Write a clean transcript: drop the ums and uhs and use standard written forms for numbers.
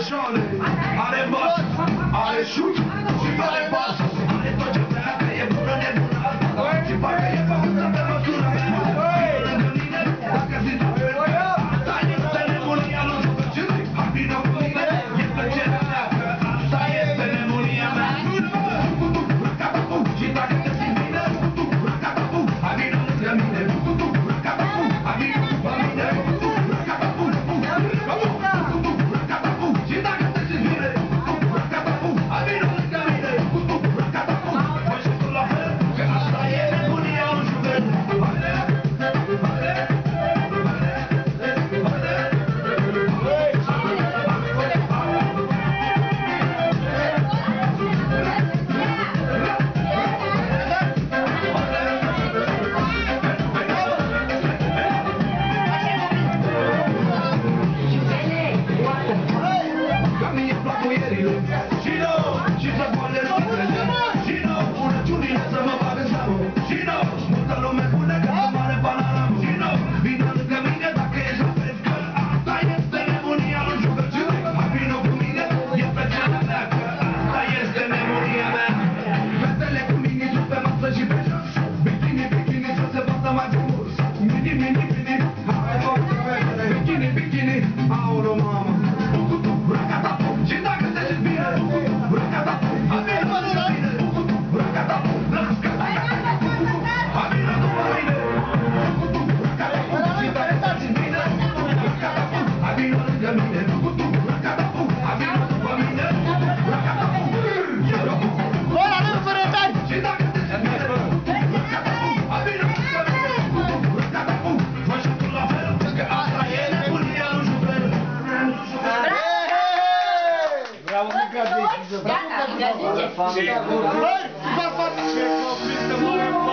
șoale, are bas, are șut și are bas. Are tot ce vrea, că e bună nebună asta. Și parcă e făcută pe măsura mea. Lângă mine, dacă zici asta este nebunia lui Jucăciune. Hai vină cu mine, e plăcerea mea, că asta este nebunia mea. Și dacă te simți bine, hai vină lângă mine. Hai vină cu mine. Și dacă te simți bine, hai vină lângă mine. Păi și tu la fel, că asta e nebunia lui Juven. Haide, haide, că mie-mi plac boierile și nu, și să goale răzile și nu, bunăciunile să mă bag în seamă și nu, multă lume spune că sunt mare panaram și nu, vină lângă mine dacă ești la fel, că asta este nebunia lui Jucăciune. Hai vină cu mine, e plăcerea mea, că asta este nebunia mea. Fetele cu mini sus pe masă și pe jos, bikini, bikini să se vadă mai frumos. Mini, mini, mini, hai toate fetele, bikini, bikini, aolo mamă. Și dacă te simți bine, hai vină lângă mine. Hai vină după mine. Și dacă te simți bine, hai vină lângă mine. Hai vină după mine. Ăla nu fără tari! Și dacă te simți bine, hai vină lângă mine. Fă și tu la fel, că asta e nebunia lui Juven. Bravo, Nicati! Gata, Bravo, Nicati!